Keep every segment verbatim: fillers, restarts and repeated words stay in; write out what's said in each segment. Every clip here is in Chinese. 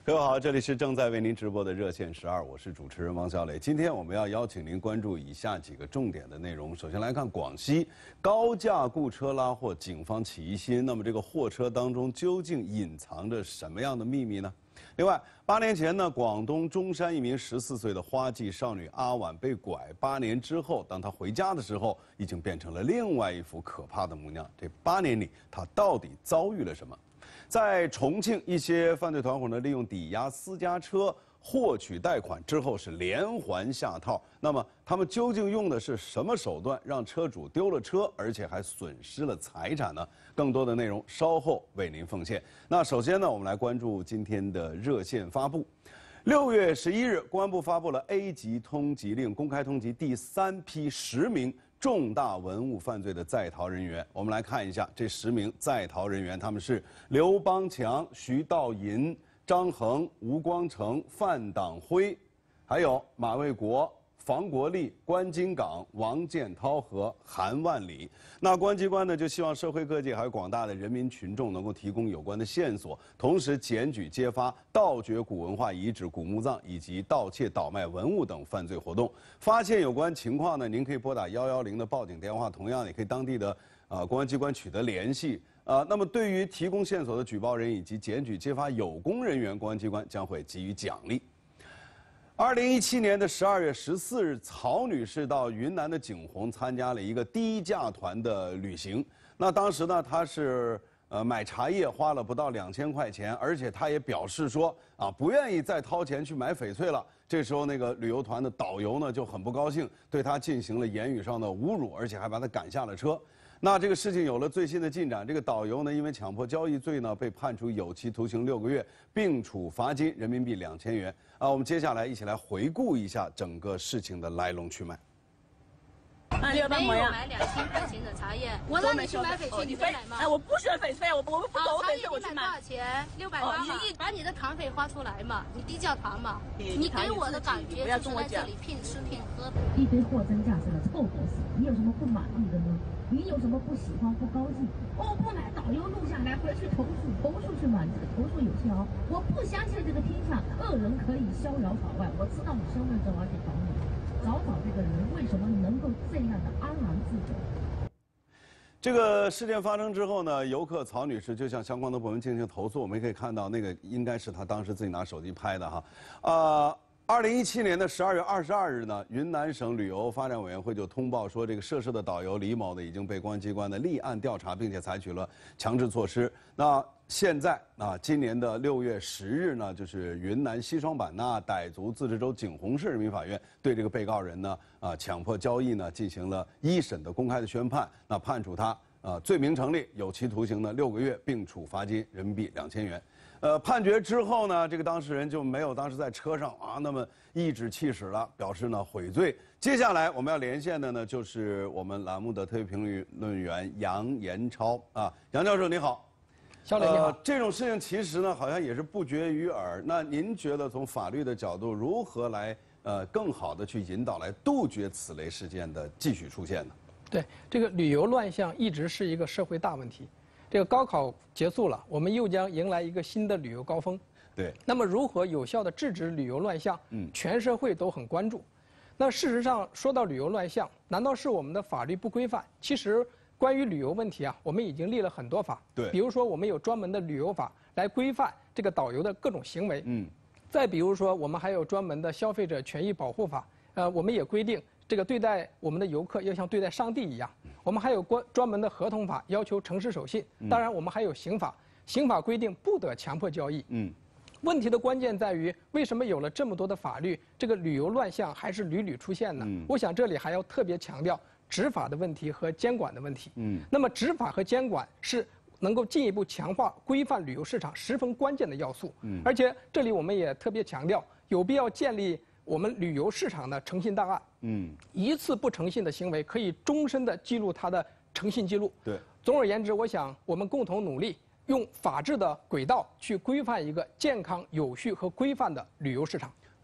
各位好，这里是正在为您直播的热线十二，我是主持人王小磊。今天我们要邀请您关注以下几个重点的内容。首先来看广西高价雇车拉货，警方起疑心。那么这个货车当中究竟隐藏着什么样的秘密呢？另外，八年前呢，广东中山一名十四岁的花季少女阿婉被拐，八年之后，当她回家的时候，已经变成了另外一副可怕的模样。这八年里，她到底遭遇了什么？在重庆，一些犯罪团伙呢，利用抵押私家车获取贷款之后是连环下套。那么他们究竟用的是什么手段，让车主丢了车，而且还损失了财产呢？更多的内容稍后为您奉献。那首先呢，我们来关注今天的热线发布。六月十一日，公安部发布了 A 级通缉令，公开通缉第三批十名重大文物犯罪的在逃人员。我们来看一下这十名在逃人员，他们是刘邦强、徐道银、张恒、吴光成、范党辉，还有马卫国、房国立、关金港、王建涛和韩万里。那公安机关呢，就希望社会各界还有广大的人民群众能够提供有关的线索，同时检举揭发盗掘古文化遗址、古墓葬以及盗窃倒卖文物等犯罪活动。发现有关情况呢，您可以拨打幺幺零的报警电话，同样也可以当地的啊、呃、公安机关取得联系。啊、呃，那么对于提供线索的举报人以及检举揭发有功人员，公安机关将会给予奖励。二零一七年的十二月十四日，曹女士到云南的景洪参加了一个低价团的旅行。那当时呢，她是呃买茶叶花了不到两千块钱，而且她也表示说啊不愿意再掏钱去买翡翠了。这时候那个旅游团的导游呢就很不高兴，对她进行了言语上的侮辱，而且还把她赶下了车。那这个事情有了最新的进展，这个导游呢，因为强迫交易罪呢，被判处有期徒刑六个月，并处罚金人民币两千元。啊，我们接下来一起来回顾一下整个事情的来龙去脉。 啊，你要干嘛呀？ 买两千块钱的茶叶，我让你去买翡翠，你会买吗？ 哎，我不喜欢翡翠，我不我不懂翡翠，我去买。 多少钱？六百八嘛。你把你的团费花出来嘛，你低价团嘛。你给我的感觉就是在这里骗吃骗喝。 一堆货真价实的臭狗屎，你有什么不满意的呢？你有什么不喜欢、不高兴？哦，不买，导游录下来，回去投诉，投诉去嘛，这个投诉有效。我不相信这个天下恶人可以逍遥法外。我知道你身份证，而且找你，找找这个人为什么能够这样的安然自得。 这个事件发生之后呢，游客曹女士就向相关的部门进行投诉。我们可以看到，那个应该是她当时自己拿手机拍的哈，呃。二零一七年的十二月二十二日呢，云南省旅游发展委员会就通报说，这个涉事的导游李某呢已经被公安机关的立案调查，并且采取了强制措施。那现在啊，今年的六月十日呢，就是云南西双版纳傣族自治州景洪市人民法院对这个被告人呢啊强迫交易呢进行了一审的公开的宣判，那判处他啊罪名成立，有期徒刑呢六个月，并处罚金人民币两千元。呃，判决之后呢，这个当事人就没有当时在车上啊那么颐指气使了，表示呢悔罪。接下来我们要连线的呢，就是我们栏目的特别评论员杨延超啊，杨教授你好。 小磊你好、呃。 这种事情其实呢，好像也是不绝于耳。那您觉得从法律的角度，如何来呃更好的去引导，来杜绝此类事件的继续出现呢？ 对，这个旅游乱象一直是一个社会大问题。这个高考结束了，我们又将迎来一个新的旅游高峰。 对。 那么如何有效地制止旅游乱象？嗯，全社会都很关注。那事实上，说到旅游乱象，难道是我们的法律不规范？其实，关于旅游问题啊，我们已经立了很多法。 对。 比如说，我们有专门的旅游法来规范这个导游的各种行为。嗯。再比如说，我们还有专门的消费者权益保护法。呃，我们也规定。这个对待我们的游客要像对待上帝一样，我们还有关专门的合同法，要求诚实守信。当然，我们还有刑法，刑法规定不得强迫交易。嗯，问题的关键在于，为什么有了这么多的法律，这个旅游乱象还是屡屡出现呢？嗯，我想这里还要特别强调执法的问题和监管的问题。嗯，那么执法和监管是能够进一步强化规范旅游市场十分关键的要素。嗯，而且这里我们也特别强调，有必要建立我们旅游市场的诚信档案。嗯，一次不诚信的行为可以终身的记录它的诚信记录。 对， 总而言之，我想我们共同努力，用法治的轨道去规范一个健康、有序和规范的旅游市场。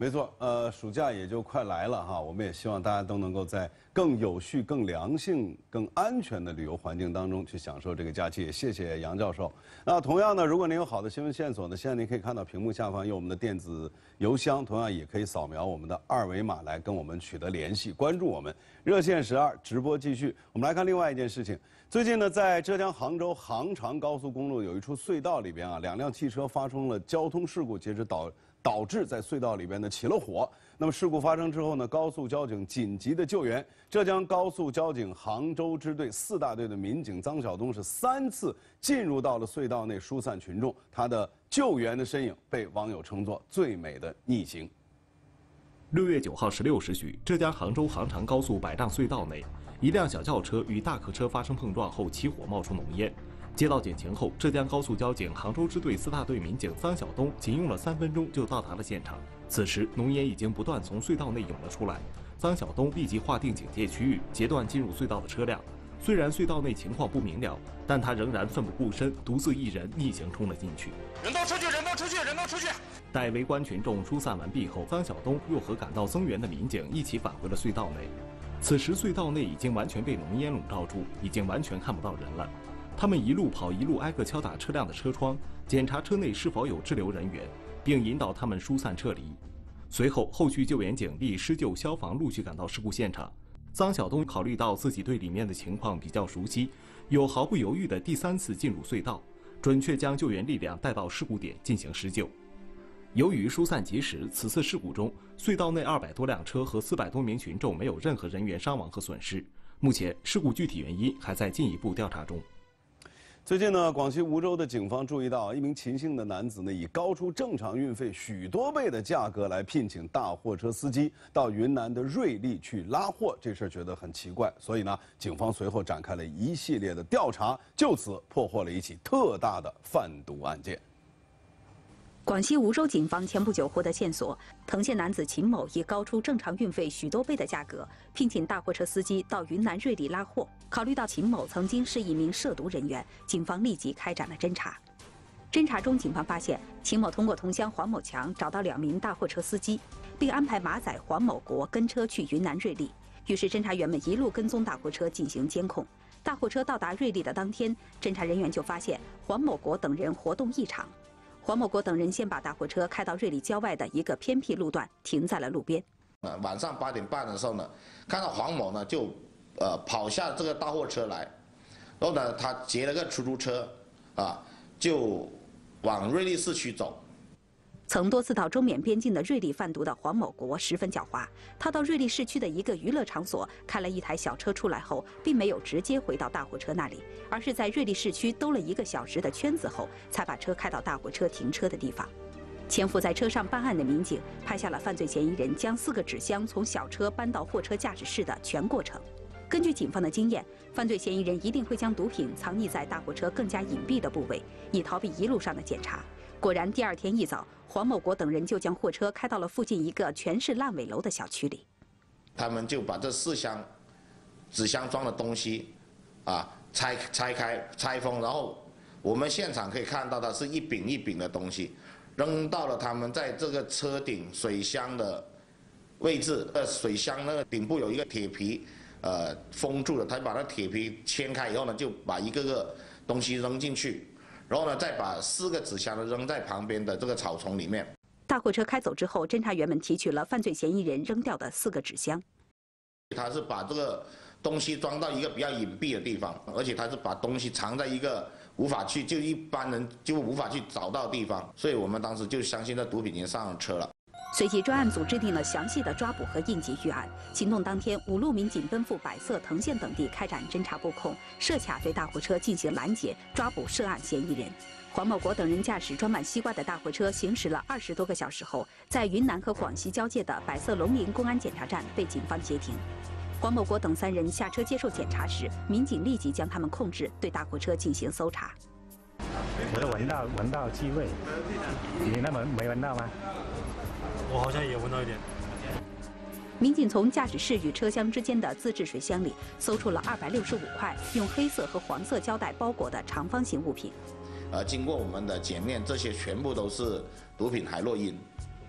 没错，呃，暑假也就快来了哈，我们也希望大家都能够在更有序、更良性、更安全的旅游环境当中去享受这个假期。也谢谢杨教授。那同样呢，如果您有好的新闻线索呢，现在您可以看到屏幕下方有我们的电子邮箱，同样也可以扫描我们的二维码来跟我们取得联系，关注我们热线十二直播继续。我们来看另外一件事情，最近呢，在浙江杭州杭长高速公路有一处隧道里边啊，两辆汽车发生了交通事故，截止导。导致在隧道里边呢起了火。那么事故发生之后呢，高速交警紧急的救援。浙江高速交警杭州支队四大队的民警臧晓东是三次进入到了隧道内疏散群众，他的救援的身影被网友称作最美的逆行。 六月九号十六时许，浙江杭州杭长高速百丈隧道内，一辆小轿车与大客车发生碰撞后起火，冒出浓烟。接到警情后，浙江高速交警杭州支队四大队民警臧晓东仅用了三分钟就到达了现场。此时，浓烟已经不断从隧道内涌了出来。臧晓东立即划定警戒区域，截断进入隧道的车辆。虽然隧道内情况不明了，但他仍然奋不顾身，独自一人逆行冲了进去。 人都出去，人都出去，人都出去！ 待围观群众疏散完毕后，臧晓东又和赶到增援的民警一起返回了隧道内。此时，隧道内已经完全被浓烟笼罩住，已经完全看不到人了。他们一路跑一路挨个敲打车辆的车窗，检查车内是否有滞留人员，并引导他们疏散撤离。随后，后续救援警力、施救、消防陆续赶到事故现场。臧晓东考虑到自己对里面的情况比较熟悉，有毫不犹豫地第三次进入隧道，准确将救援力量带到事故点进行施救。由于疏散及时，此次事故中，隧道内二百多辆车和四百多名群众没有任何人员伤亡和损失。目前，事故具体原因还在进一步调查中。 最近呢，广西梧州的警方注意到，一名秦姓的男子呢，以高出正常运费许多倍的价格来聘请大货车司机到云南的瑞丽去拉货，这事儿觉得很奇怪，所以呢，警方随后展开了一系列的调查，就此破获了一起特大的贩毒案件。 广西梧州警方前不久获得线索，藤县男子秦某以高出正常运费许多倍的价格聘请大货车司机到云南瑞丽拉货。考虑到秦某曾经是一名涉毒人员，警方立即开展了侦查。侦查中，警方发现秦某通过同乡黄某强找到两名大货车司机，并安排马仔黄某国跟车去云南瑞丽。于是，侦查员们一路跟踪大货车进行监控。大货车到达瑞丽的当天，侦查人员就发现黄某国等人活动异常。黄某国等人先把大货车开到瑞丽郊外的一个偏僻路段，停在了路边。 呃，晚上八点半的时候呢，看到黄某呢就，呃跑下这个大货车来，然后呢他截了个出租车，啊，就往瑞丽市区走。 曾多次到中缅边境的瑞丽贩毒的黄某国十分狡猾，他到瑞丽市区的一个娱乐场所开了一台小车出来后，并没有直接回到大货车那里，而是在瑞丽市区兜了一个小时的圈子后，才把车开到大货车停车的地方。潜伏在车上办案的民警拍下了犯罪嫌疑人将四个纸箱从小车搬到货车驾驶室的全过程。根据警方的经验，犯罪嫌疑人一定会将毒品藏匿在大货车更加隐蔽的部位，以逃避一路上的检查。果然，第二天一早，黄某国等人就将货车开到了附近一个全是烂尾楼的小区里。 他们就把这四箱纸箱装的东西，啊，拆拆开拆封，然后我们现场可以看到的是一饼一饼的东西，扔到了他们在这个车顶水箱的位置。呃，水箱那个顶部有一个铁皮，呃，封住了。他把那铁皮掀开以后呢，就把一个个东西扔进去。然后呢，再把四个纸箱呢扔在旁边的这个草丛里面。 大货车开走之后，侦查员们提取了犯罪嫌疑人扔掉的四个纸箱。 他是把这个东西装到一个比较隐蔽的地方，而且他是把东西藏在一个无法去就一般人就无法去找到的地方，所以我们当时就相信这毒品已经上了车了。 随即，专案组制定了详细的抓捕和应急预案。行动当天，五路民警奔赴百色、藤县等地开展侦查布控，设卡对大货车进行拦截，抓捕涉案嫌疑人。黄某国等人驾驶装满西瓜的大货车行驶了二十多个小时后，在云南和广西交界的百色龙林公安检查站被警方截停。黄某国等三人下车接受检查时，民警立即将他们控制，对大货车进行搜查。 我都闻到闻到气味，你那么没闻到吗？ 我好像也闻到一点。 民警从驾驶室与车厢之间的自制水箱里搜出了二百六十五块用黑色和黄色胶带包裹的长方形物品。 呃，经过我们的检验，这些全部都是毒品海洛因。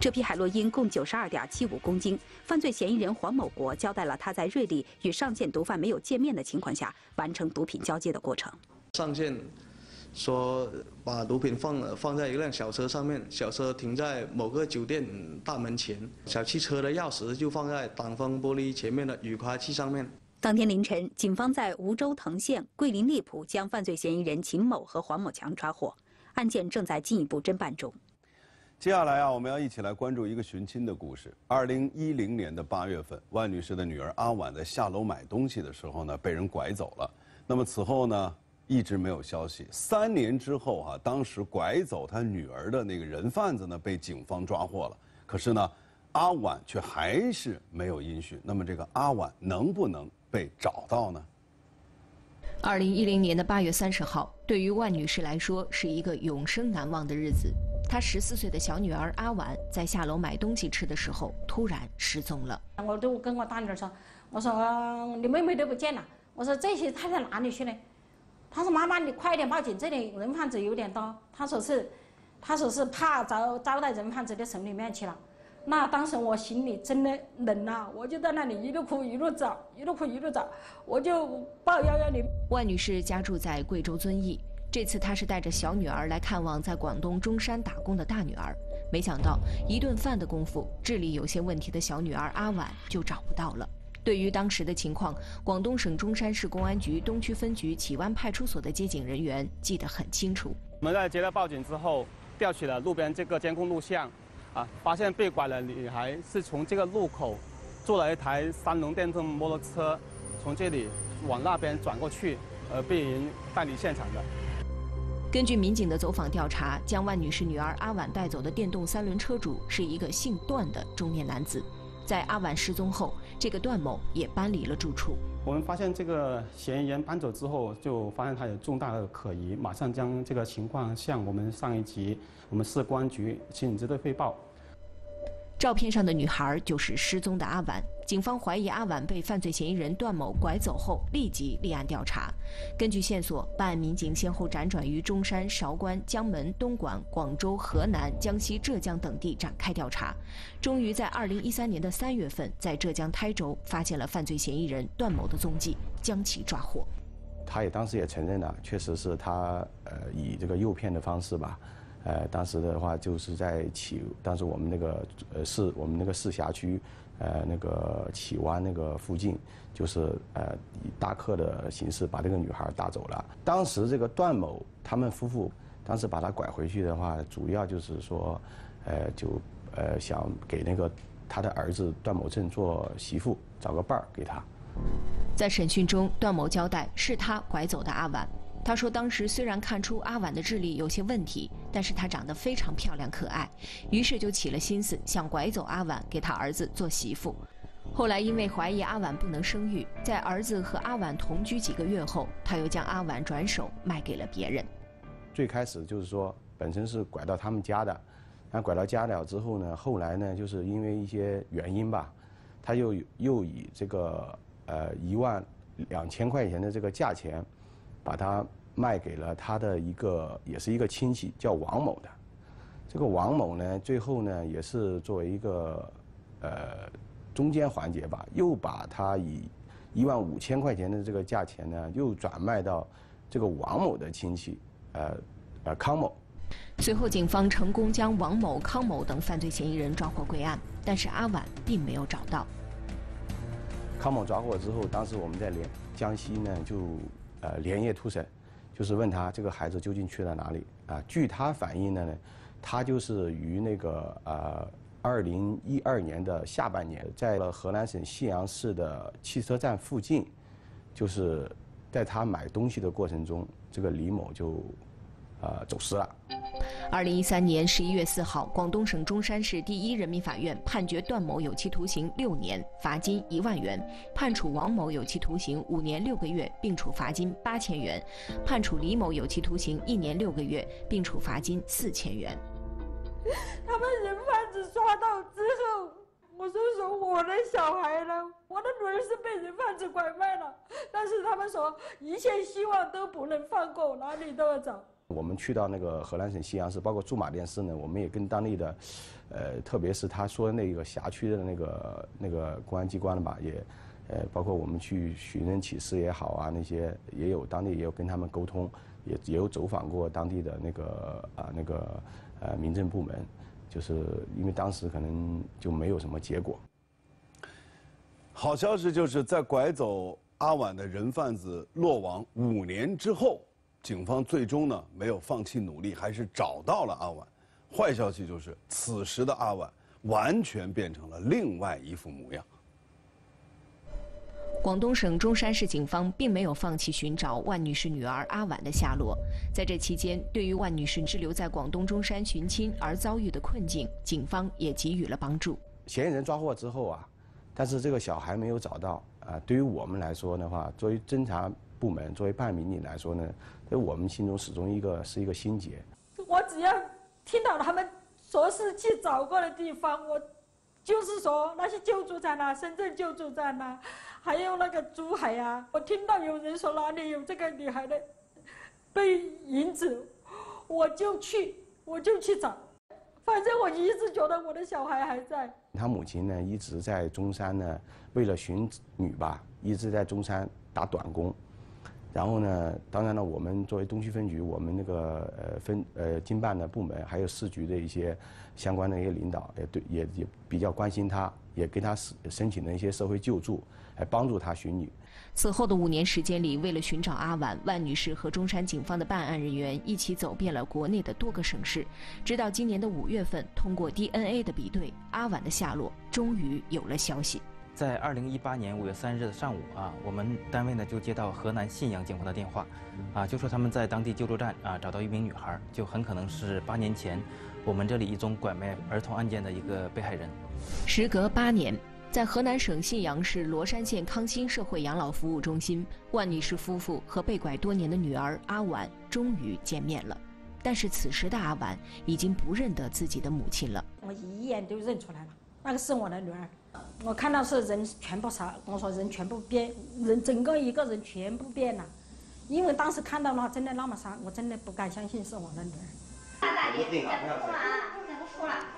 这批海洛因共九十二点七五公斤。犯罪嫌疑人黄某国交代了他在瑞丽与上线毒贩没有见面的情况下完成毒品交接的过程。 上线说把毒品放放在一辆小车上面，小车停在某个酒店大门前，小汽车的钥匙就放在挡风玻璃前面的雨刮器上面。 当天凌晨，警方在梧州藤县桂林荔浦将犯罪嫌疑人秦某和黄某强抓获，案件正在进一步侦办中。 接下来啊，我们要一起来关注一个寻亲的故事。二零一零年的八月份，万女士的女儿阿婉在下楼买东西的时候呢，被人拐走了。那么此后呢，一直没有消息。三年之后啊，当时拐走她女儿的那个人贩子呢，被警方抓获了。可是呢，阿婉却还是没有音讯。那么这个阿婉能不能被找到呢？ 二零一零年的八月三十号，对于万女士来说是一个永生难忘的日子。她十四岁的小女儿阿婉在下楼买东西吃的时候，突然失踪了。 我就跟我大女儿说：“我说、呃、你妹妹都不见了。我说这些她在哪里去呢？”她说：“妈妈，你快点报警，这里人贩子有点多。”她说是，她说是怕遭遭到人贩子的手里面去了。那当时我心里真的冷啊，我就在那里一路哭一路找，一路哭一路找，我就报幺幺零。 万女士家住在贵州遵义，这次她是带着小女儿来看望在广东中山打工的大女儿，没想到一顿饭的功夫，智力有些问题的小女儿阿婉就找不到了。对于当时的情况，广东省中山市公安局东区分局启湾派出所的接警人员记得很清楚。 我们在接到报警之后，调取了路边这个监控录像。啊！发现被拐的女孩是从这个路口坐了一台三轮电动摩托车，从这里往那边转过去，而被人带离现场的。 根据民警的走访调查，将万女士女儿阿婉带走的电动三轮车主是一个姓段的中年男子。在阿婉失踪后，这个段某也搬离了住处。 我们发现这个嫌疑人搬走之后，就发现他有重大的可疑，马上将这个情况向我们上一级我们市公安局刑警支队汇报。 照片上的女孩就是失踪的阿婉，警方怀疑阿婉被犯罪嫌疑人段某拐走后，立即立案调查。根据线索，办案民警先后辗转于中山、韶关、江门、东莞、广州、河南、江西、浙江等地展开调查，终于在二零一三年的三月份，在浙江台州发现了犯罪嫌疑人段某的踪迹，将其抓获。 他也当时也承认了，确实是他呃以这个诱骗的方式吧。呃，当时的话就是在启，当时我们那个呃市，我们那个市辖区，呃那个启湾那个附近，就是呃以搭客的形式把这个女孩带走了。当时这个段某他们夫妇当时把她拐回去的话，主要就是说，呃就呃想给那个他的儿子段某正做媳妇，找个伴儿给他。 在审讯中，段某交代是他拐走的阿婉。他说，当时虽然看出阿婉的智力有些问题，但是她长得非常漂亮可爱，于是就起了心思想拐走阿婉，给他儿子做媳妇。后来因为怀疑阿婉不能生育，在儿子和阿婉同居几个月后，他又将阿婉转手卖给了别人。 最开始就是说，本身是拐到他们家的，那拐到家了之后呢，后来呢，就是因为一些原因吧，他又又以这个呃一万两千块钱的这个价钱。把他卖给了他的一个，也是一个亲戚，叫王某的。这个王某呢，最后呢，也是作为一个呃中间环节吧，又把他以一万五千块钱的这个价钱呢，又转卖到这个王某的亲戚，呃呃康某。 随后，警方成功将王某、康某等犯罪嫌疑人抓获归案，但是阿婉并没有找到。 康某抓获之后，当时我们在连江西呢就。呃，连夜突审，就是问他这个孩子究竟去了哪里啊？据他反映的呢，他就是于那个呃二零一二年的下半年，在了河南省信阳市的汽车站附近，就是在他买东西的过程中，这个李某就呃走失了。 二零一三年十一月四号，广东省中山市第一人民法院判决段某有期徒刑六年，罚金一万元；判处王某有期徒刑五年六个月，并处罚金八千元；判处李某有期徒刑一年六个月，并处罚金四千元。 他们人贩子抓到之后，我就说我的小孩呢？我的女儿是被人贩子拐卖了，但是他们说一切希望都不能放过，哪里都要找。 我们去到那个河南省信阳市，包括驻马店市呢，我们也跟当地的，呃，特别是他说那个辖区的那个那个公安机关了吧，也，呃，包括我们去寻人启事也好啊，那些也有当地也有跟他们沟通，也也有走访过当地的那个啊那个呃民政部门，就是因为当时可能就没有什么结果。 好消息就是在拐走阿婉的人贩子落网五年之后，警方最终呢没有放弃努力，还是找到了阿婉。坏消息就是此时的阿婉完全变成了另外一副模样。 广东省中山市警方并没有放弃寻找万女士女儿阿婉的下落。在这期间，对于万女士滞留在广东中山寻亲而遭遇的困境，警方也给予了帮助。 嫌疑人抓获之后啊，但是这个小孩没有找到啊。对于我们来说的话，作为侦查部门，作为办案民警来说呢，在我们心中始终一个是一个心结。 我只要听到他们说是去找过的地方，我就是说那些救助站啊，深圳救助站啊，还有那个珠海啊，我听到有人说哪里有这个女孩的被引走，我就去，我就去找。反正我一直觉得我的小孩还在。 他母亲呢一直在中山呢，为了寻女吧，一直在中山打短工。然后呢，当然了，我们作为东区分局，我们那个呃分呃经办的部门，还有市局的一些相关的一些领导，也对也也比较关心他，也给他申请了一些社会救助，来帮助他寻女。 此后的五年时间里，为了寻找阿婉，万女士和中山警方的办案人员一起走遍了国内的多个省市，直到今年的五月份，通过 D N A 的比对，阿婉的下落终于有了消息。 在二零一八年五月三日的上午啊，我们单位呢就接到河南信阳警方的电话，啊，就说他们在当地救助站啊找到一名女孩，就很可能是八年前我们这里一宗拐卖儿童案件的一个被害人。 时隔八年，在河南省信阳市罗山县康欣社会养老服务中心，万女士夫妇和被拐多年的女儿阿婉终于见面了。但是此时的阿婉已经不认得自己的母亲了。 我一眼就认出来了，那个是我的女儿。我看到是人全部傻，我说人全部变，人整个一个人全部变了。因为当时看到了真的那么傻，我真的不敢相信是我的女儿。 大姐，不哭了啊，不哭了啊。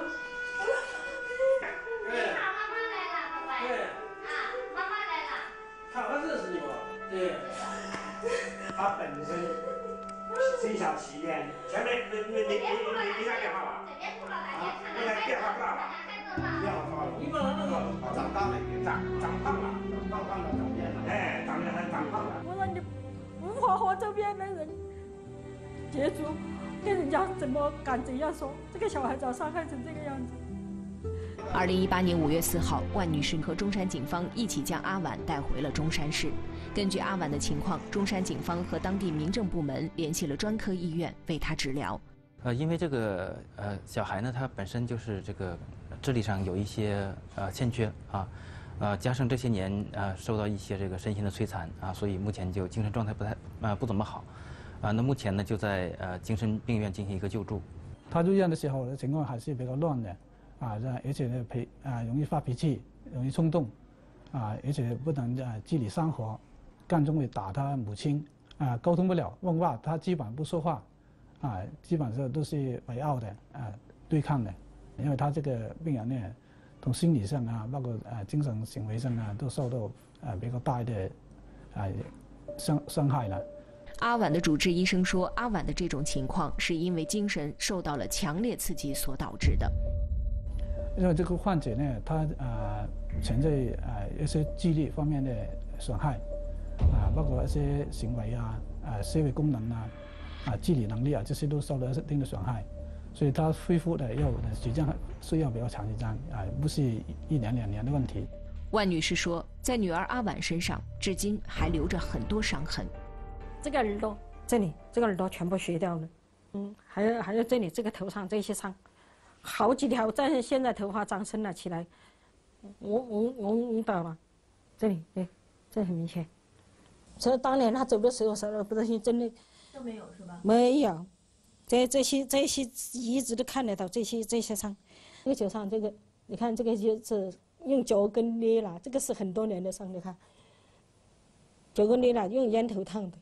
对，妈妈来了，宝贝。对。啊，妈妈来了。 他们认识你不？对。他本身是一小企业，前面你你你你你你打电话吧。 别哭了，大姐， 你来电话不打了。电话不打了。你们那个长大了，长长胖了，长胖了，长变了。哎，长得很长胖了。 我说你无法和周边的人接触，跟人家怎么敢这样说？这个小孩遭伤害成这个样子。 二零一八年五月四号，万女士和中山警方一起将阿婉带回了中山市。根据阿婉的情况，中山警方和当地民政部门联系了专科医院为她治疗。 呃，因为这个呃小孩呢，他本身就是这个智力上有一些呃欠缺啊，呃加上这些年呃受到一些这个身心的摧残啊，所以目前就精神状态不太呃不怎么好，啊，那目前呢就在呃精神病院进行一个救助。 他入院的时候的情况还是比较乱的。啊，而且呢，脾啊容易发脾气，容易冲动，啊，而且不能啊自理生活，干中会打他母亲，啊，沟通不了，问话他基本不说话，啊，基本上都是围殴的，啊，对抗的，因为他这个病人呢，从心理上啊，包括啊精神行为上啊，都受到啊比较大的啊伤伤害了。 阿婉的主治医生说，阿婉的这种情况是因为精神受到了强烈刺激所导致的。 因为这个患者呢，他啊存在啊一些智力方面的损害，啊包括一些行为啊、啊思维功能啊、啊自理能力啊，这些都受到一定的损害，所以他恢复的要时间需要比较长时间，啊不是一年两年的问题。 万女士说，在女儿阿婉身上，至今还留着很多伤痕。 这个耳朵这里，这个耳朵全部削掉了，嗯，还有还有这里这个头上这些伤。好几条，但是现在头发长生了起来，我我我我倒了，这里对，这很明显。所以当年他走的时候，手都不得行，真的都没有是吧？ 没有，这这些这些一直都看得到这些这些伤。这个脚上这个，你看这个就是用脚跟捏了，这个是很多年的伤，你看，脚跟捏了用烟头烫的，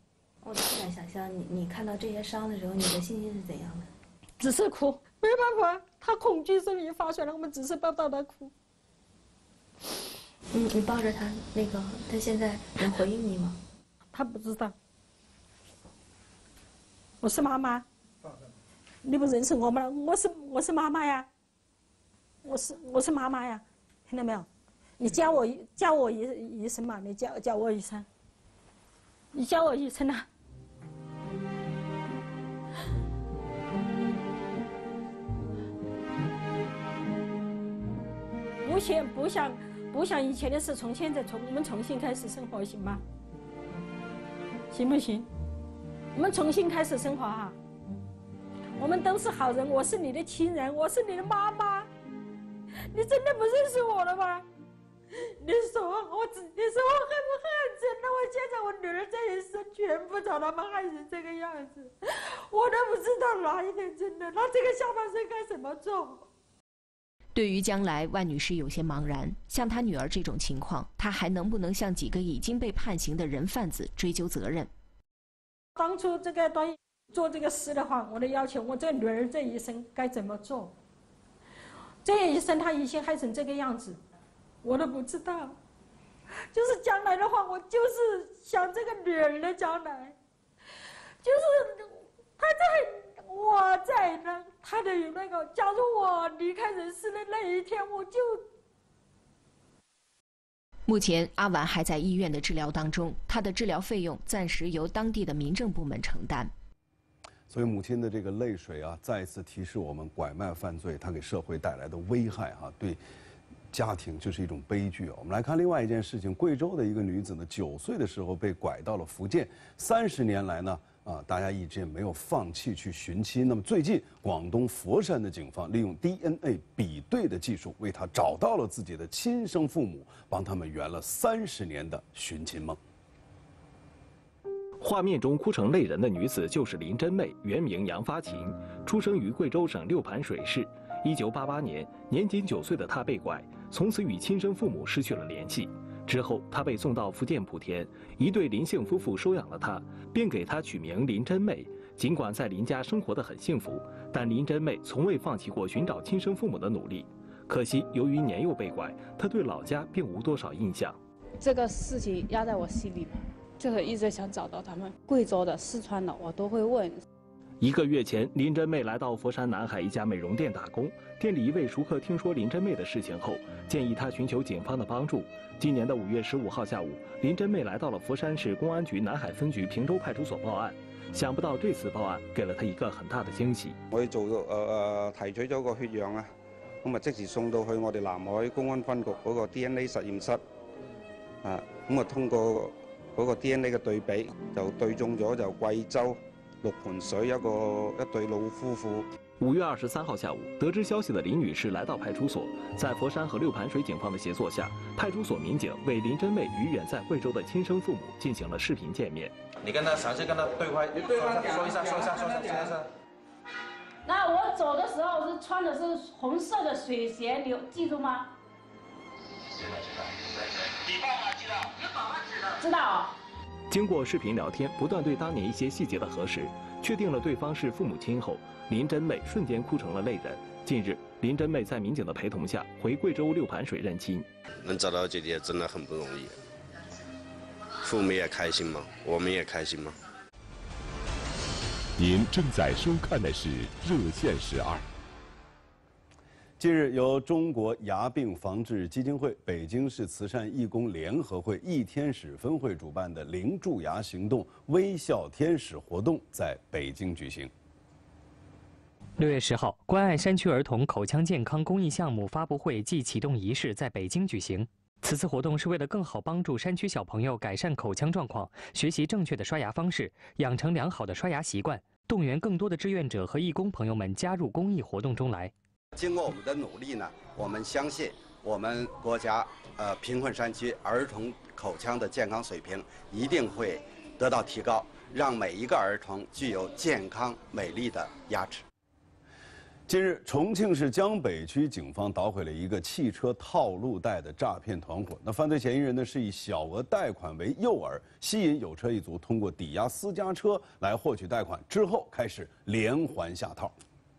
我不敢想象你你看到这些伤的时候，你的心情是怎样的？ 只是哭，没办法，他恐惧声音发出来，我们只是抱到他哭。 嗯，你抱着他，那个他现在能回应你吗？ 他不知道。我是妈妈，你不认识我吗？我是我是妈妈呀，我是我是妈妈呀，听到没有？你叫我叫我一一声嘛，你叫叫我一声，你叫我一声啊！不想不想不想以前的事，从现在从我们重新开始生活行吗？行不行？我们重新开始生活哈。我们都是好人，我是你的亲人，我是你的妈妈，你真的不认识我了吗？你说我自，你说我恨不恨？真的，我现在我女儿这一生全部找他们害成这个样子，我都不知道哪一天真的，那这个下半生该怎么做？ 对于将来，万女士有些茫然。像她女儿这种情况，她还能不能向几个已经被判刑的人贩子追究责任？ 当初这个段做这个事的话，我的要求，我这女儿这一生该怎么做？这一生她已经害成这个样子，我都不知道。就是将来的话，我就是想这个女儿的将来，就是她在，我在那，她的那个，假如我离开人世的那一天，我就。 目前，阿婉还在医院的治疗当中，她的治疗费用暂时由当地的民政部门承担。 所以母亲的这个泪水啊，再一次提示我们，拐卖犯罪它给社会带来的危害哈、啊，对家庭就是一种悲剧啊。我们来看另外一件事情，贵州的一个女子呢，九岁的时候被拐到了福建，三十年来呢。啊，大家一直也没有放弃去寻亲。那么最近，广东佛山的警方利用 D N A 比对的技术，为他找到了自己的亲生父母，帮他们圆了三十年的寻亲梦。 画面中哭成泪人的女子就是林真妹，原名杨发琴，出生于贵州省六盘水市。一九八八年，年仅九岁的她被拐，从此与亲生父母失去了联系。之后，她被送到福建莆田，一对林姓夫妇收养了她，并给她取名林真妹。尽管在林家生活得很幸福，但林真妹从未放弃过寻找亲生父母的努力。可惜，由于年幼被拐，她对老家并无多少印象。 这个事情压在我心里，就是一直想找到他们。贵州的、四川的，我都会问。 一个月前，林真妹来到佛山南海一家美容店打工，店里一位熟客听说林真妹的事情后，建议她寻求警方的帮助。今年的五月十五号下午，林真妹来到了佛山市公安局南海分局平洲派出所报案。想不到这次報案給了她一個很大的驚喜。 我哋做誒誒提取咗個血樣啊，咁啊即時送到去我哋南海公安分局嗰個 D N A 實驗室，啊咁啊通過嗰個 D N A 嘅對比，就對中咗就貴州六盤水一個一對老夫婦。 五月二十三號下午，得知消息的林女士來到派出所，在佛山和六盤水警方的協作下，派出所民警為林真妹與遠在貴州的親生父母進行了視頻見面。 你跟他嘗試跟他對話，你對話說一下，說一下，說一下，說一下。 那我走的時候是穿的是紅色的水鞋，你記住嗎？ 你爸爸知道？你爸爸知道？ 知道。 經過視頻聊天，不斷對當年一些細節的核實，確定了對方是父母親後，林真妹瞬間哭成了淚人。近日，林真妹在民警的陪同下回貴州六盤水認親。 能找到姐姐真的很不容易，父母也開心嘛，我們也開心嘛。 您正在收看的是《熱線十二》。 近日，由中国牙病防治基金会、北京市慈善义工联合会一天使分会主办的“零蛀牙行动”微笑天使活动在北京举行。 六月十号，关爱山区儿童口腔健康公益项目发布会暨启动仪式在北京举行。此次活动是为了更好帮助山区小朋友改善口腔状况，学习正确的刷牙方式，养成良好的刷牙习惯，动员更多的志愿者和义工朋友们加入公益活动中来。 经过我们的努力呢，我们相信我们国家呃贫困山区儿童口腔的健康水平一定会得到提高，让每一个儿童具有健康美丽的牙齿。 近日，重庆市江北区警方捣毁了一个汽车套路贷的诈骗团伙。那犯罪嫌疑人呢，是以小额贷款为诱饵，吸引有车一族通过抵押私家车来获取贷款，之后开始连环下套。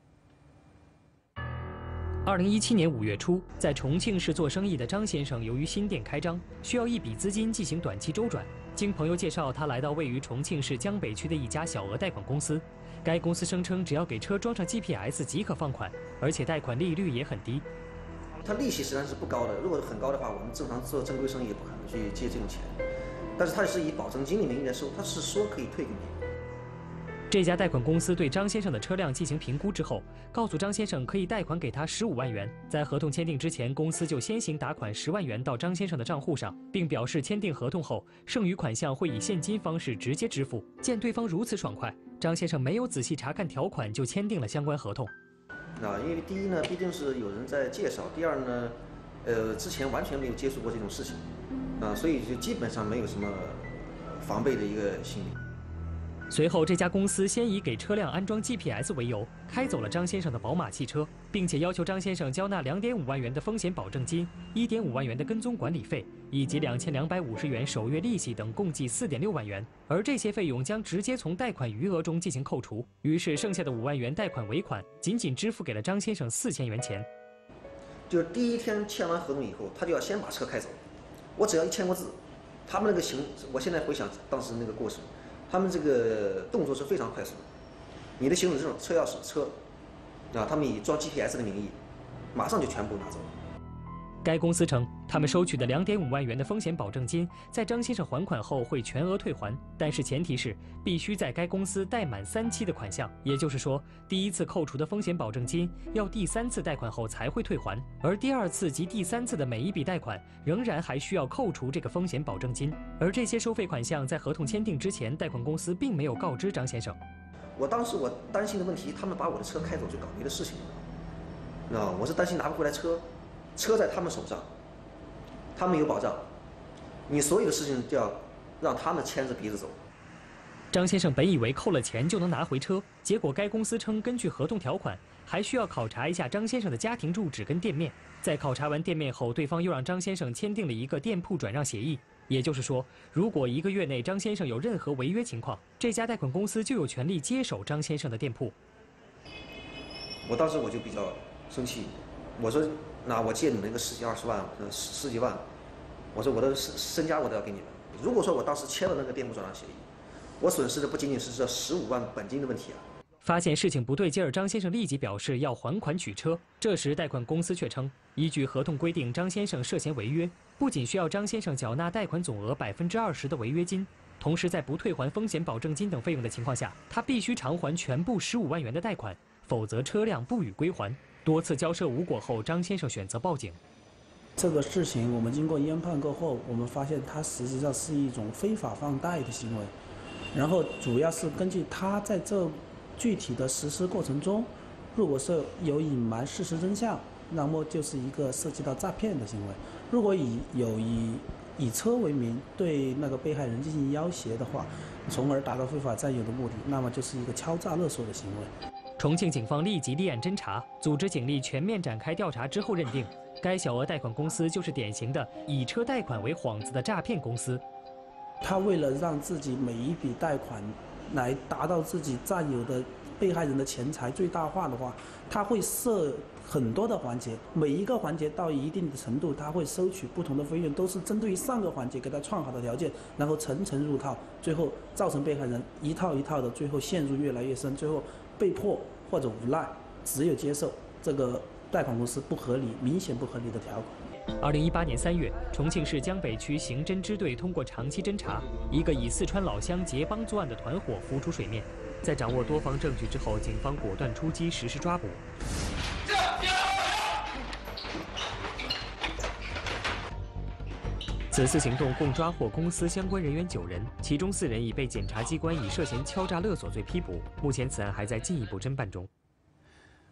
二零一七年五月初，在重庆市做生意的张先生，由于新店开张，需要一笔资金进行短期周转。经朋友介绍，他来到位于重庆市江北区的一家小额贷款公司。该公司声称，只要给车装上 G P S 即可放款，而且贷款利率也很低。 它利息实际上是不高的，如果很高的话，我们正常做正规生意也不可能去借这种钱。但是它是以保证金的名义来收，它是说可以退给你。 这家贷款公司对张先生的车辆进行评估之后，告诉张先生可以贷款给他十五万元。在合同签订之前，公司就先行打款十万元到张先生的账户上，并表示签订合同后，剩余款项会以现金方式直接支付。见对方如此爽快，张先生没有仔细查看条款就签订了相关合同。 啊，因为第一呢，毕竟是有人在介绍；第二呢，呃，之前完全没有接触过这种事情，啊，所以就基本上没有什么防备的一个心理。 随后，这家公司先以给车辆安装 G P S 为由，开走了张先生的宝马汽车，并且要求张先生交纳两点五万元的风险保证金、一点五万元的跟踪管理费，以及两千两百五十元首月利息等，共计四点六万元。而这些费用将直接从贷款余额中进行扣除。于是，剩下的五万元贷款尾款仅仅支付给了张先生四千元钱。 就是第一天签完合同以后，他就要先把车开走。我只要一签过字，他们那个行，我现在回想当时那个过程。他们这个动作是非常快速的，你的行驶证、车钥匙、车，啊，他们以装 G P S 的名义，马上就全部拿走了。 该公司称，他们收取的两点五万元的风险保证金，在张先生还款后会全额退还，但是前提是必须在该公司贷满三期的款项，也就是说，第一次扣除的风险保证金要第三次贷款后才会退还，而第二次及第三次的每一笔贷款仍然还需要扣除这个风险保证金。而这些收费款项在合同签订之前，贷款公司并没有告知张先生。 我当时我担心的问题，他们把我的车开走就搞别的事情了，啊，我是担心拿不回来车。车在他们手上，他们有保障，你所有的事情就要让他们牵着鼻子走。 张先生本以为扣了钱就能拿回车，结果该公司称，根据合同条款，还需要考察一下张先生的家庭住址跟店面。在考察完店面后，对方又让张先生签订了一个店铺转让协议，也就是说，如果一个月内张先生有任何违约情况，这家贷款公司就有权利接手张先生的店铺。 我当时我就比较生气，我说。那我借你们个十几二十万，呃十十几万，我说我的身身家我都要给你们。如果说我当时签了那个店铺转让协议，我损失的不仅仅是这十五万本金的问题啊。 发现事情不对劲儿，张先生立即表示要还款取车。这时贷款公司却称，依据合同规定，张先生涉嫌违约，不仅需要张先生缴纳贷款总额百分之二十的违约金，同时在不退还风险保证金等费用的情况下，他必须偿还全部十五万元的贷款，否则车辆不予归还。多次交涉无果后，张先生选择报警。 这个事情我们经过研判过后，我们发现它实际上是一种非法放贷的行为，然后主要是根据他在这具体的实施过程中，如果是有隐瞒事实真相，那么就是一个涉及到诈骗的行为；如果以有以以车为名对那个被害人进行要挟的话，从而达到非法占有的目的，那么就是一个敲诈勒索的行为。 重庆警方立即立案侦查，组织警力全面展开调查之后，认定该小额贷款公司就是典型的以车贷款为幌子的诈骗公司。 他为了让自己每一笔贷款来达到自己占有的被害人的钱财最大化的话，他会设很多的环节，每一个环节到一定的程度，他会收取不同的费用，都是针对于上个环节给他创好的条件，然后层层入套，最后造成被害人一套一套的，最后陷入越来越深，最后被迫或者无奈，只有接受这个贷款公司不合理、明显不合理的条款。 二零一八年三月，重庆市江北区刑侦支队通过长期侦查，一个以四川老乡结帮作案的团伙浮出水面。在掌握多方证据之后，警方果断出击，实施抓捕。此次行动共抓获公司相关人员九人，其中四人已被检察机关以涉嫌敲诈勒索罪批捕。目前此案还在进一步侦办中。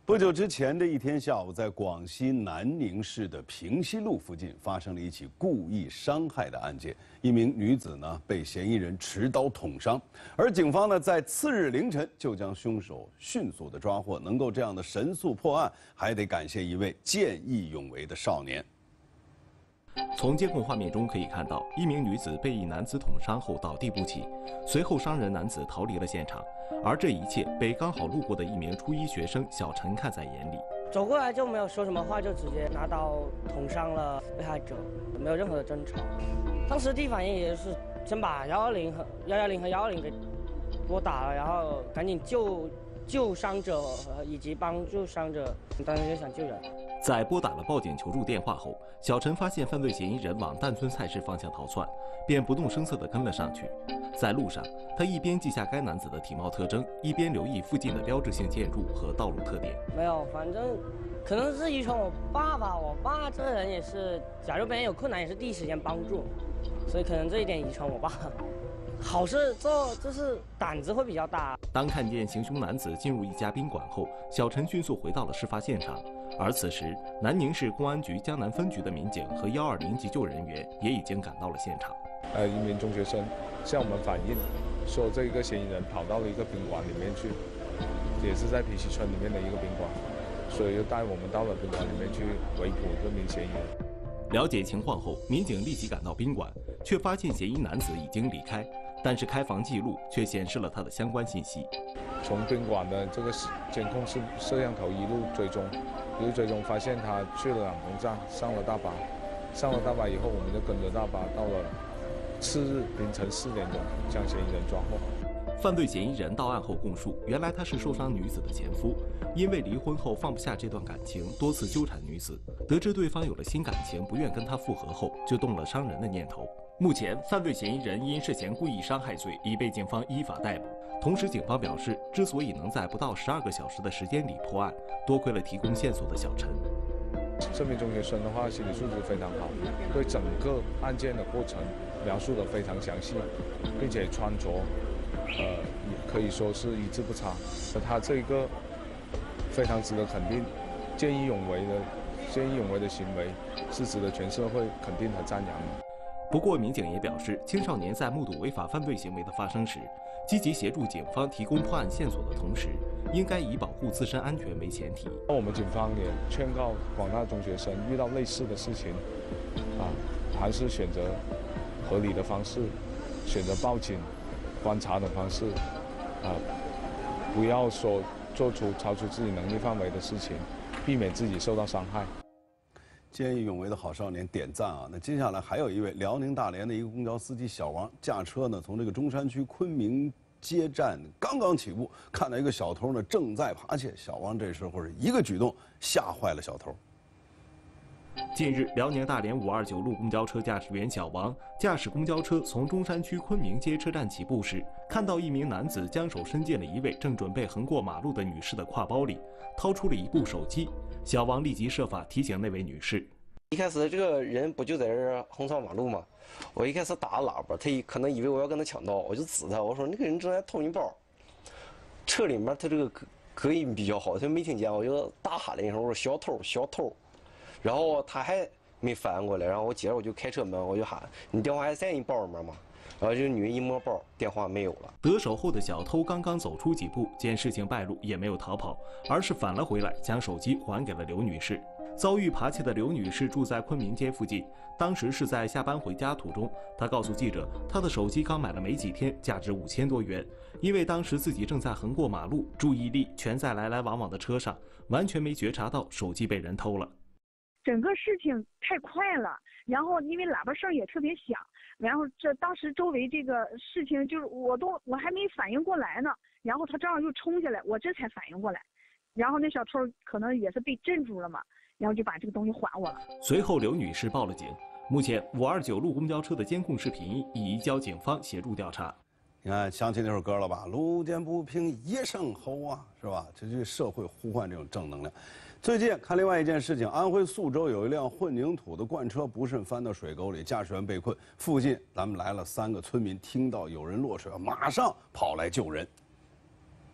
不久之前的一天下午，在广西南宁市的平西路附近发生了一起故意伤害的案件。一名女子呢被嫌疑人持刀捅伤，而警方呢在次日凌晨就将凶手迅速的抓获。能够这样的神速破案，还得感谢一位见义勇为的少年。 从监控画面中可以看到，一名女子被一男子捅伤后倒地不起，随后伤人男子逃离了现场，而这一切被刚好路过的一名初一学生小陈看在眼里。 走过来就没有说什么话，就直接拿刀捅伤了被害者，没有任何的争吵。当时第一反应也是先把幺幺零和幺幺零和幺幺零给拨打了，然后赶紧救救伤者以及帮助伤者，当时就想救人。 在拨打了报警求助电话后，小陈发现犯罪嫌疑人往蛋村菜市方向逃窜，便不动声色地跟了上去。在路上，他一边记下该男子的体貌特征，一边留意附近的标志性建筑和道路特点。 没有，反正可能是遗传我爸吧。我爸这个人也是，假如别人有困难，也是第一时间帮助，所以可能这一点遗传我爸。好事做就是胆子会比较大。 当看见行凶男子进入一家宾馆后，小陈迅速回到了事发现场。 而此时，南宁市公安局江南分局的民警和幺二零急救人员也已经赶到了现场。 呃，一名中学生向我们反映，说这个嫌疑人跑到了一个宾馆里面去，也是在皮西村里面的一个宾馆，所以就带我们到了宾馆里面去围捕这名嫌疑人。 了解情况后，民警立即赶到宾馆，却发现嫌疑男子已经离开，但是开房记录却显示了他的相关信息。 从宾馆的这个监控摄摄像头一路追踪。 一路追踪发现他去了朗东站，上了大巴，上了大巴以后，我们就跟着大巴到了次日凌晨四点钟，将嫌疑人抓获。 犯罪嫌疑人到案后供述，原来他是受伤女子的前夫，因为离婚后放不下这段感情，多次纠缠女子。得知对方有了新感情，不愿跟他复合后，就动了伤人的念头。目前，犯罪嫌疑人因涉嫌故意伤害罪，已被警方依法逮捕。 同时，警方表示，之所以能在不到十二个小时的时间里破案，多亏了提供线索的小陈。 这名中学生的话，心理素质非常好，对整个案件的过程描述得非常详细，并且穿着，呃，可以说是一字不差。他这个非常值得肯定，见义勇为的见义勇为的行为，是值得全社会肯定和赞扬的。 不过，民警也表示，青少年在目睹违法犯罪行为的发生时，积极协助警方提供破案线索的同时，应该以保护自身安全为前提。 我们警方也劝告广大中学生，遇到类似的事情，啊，还是选择合理的方式，选择报警、观察的方式，啊，不要说做出超出自己能力范围的事情，避免自己受到伤害。 见义勇为的好少年，点赞啊！那接下来还有一位辽宁大连的一个公交司机小王，驾车呢从这个中山区昆明街站刚刚起步，看到一个小偷呢正在扒窃，小王这时候是一个举动吓坏了小偷。 近日，辽宁大连五二九路公交车驾驶员小王驾驶公交车从中山区昆明街车站起步时，看到一名男子将手伸进了一位正准备横过马路的女士的挎包里，掏出了一部手机。 小王立即设法提醒那位女士。 一开始这个人不就在这儿横穿马路吗？我一开始打喇叭，他可能以为我要跟他抢道，我就指他，我说那个人正在偷你包。车里面他这个隔隔音比较好，他没听见，我就大喊了一声，我说小偷小偷。然后他还没反应过来，然后我接着我就开车门，我就喊你电话还在你包里面吗？ 然后这个女人一摸包，电话没有了。 得手后的小偷刚刚走出几步，见事情败露，也没有逃跑，而是返了回来，将手机还给了刘女士。遭遇扒窃的刘女士住在昆明街附近，当时是在下班回家途中。她告诉记者，她的手机刚买了没几天，价值五千多元。因为当时自己正在横过马路，注意力全在来来往往的车上，完全没觉察到手机被人偷了。 整个事情太快了，然后因为喇叭声也特别响。 然后这当时周围这个事情就是我都我还没反应过来呢，然后他正好又冲下来，我这才反应过来，然后那小偷可能也是被镇住了嘛，然后就把这个东西还我了。 随后刘女士报了警，目前五二九路公交车的监控视频已移交警方协助调查。 你看，想起那首歌了吧？路见不平一声吼啊，是吧？这就是社会呼唤这种正能量。最近看另外一件事情，安徽宿州有一辆混凝土的罐车不慎翻到水沟里，驾驶员被困。附近咱们来了三个村民，听到有人落水，马上跑来救人。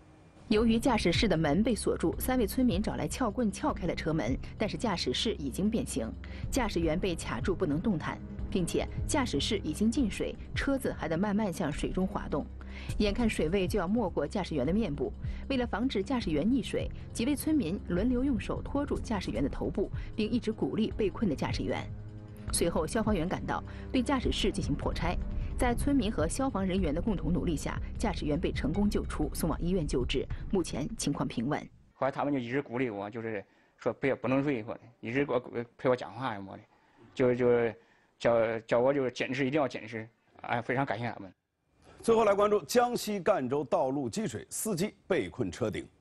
由于驾驶室的门被锁住，三位村民找来撬棍撬开了车门，但是驾驶室已经变形，驾驶员被卡住不能动弹，并且驾驶室已经进水，车子还得慢慢向水中滑动。眼看水位就要没过驾驶员的面部，为了防止驾驶员溺水，几位村民轮流用手托住驾驶员的头部，并一直鼓励被困的驾驶员。随后，消防员赶到，对驾驶室进行破拆。在村民和消防人员的共同努力下，驾驶员被成功救出，送往医院救治，目前情况平稳。 后来他们就一直鼓励我，就是说不要不能睡，我的一直给我陪我讲话，我的就就叫叫我就是坚持，一定要坚持，哎，非常感谢他们。 最后来关注江西赣州道路积水，司机被困车顶。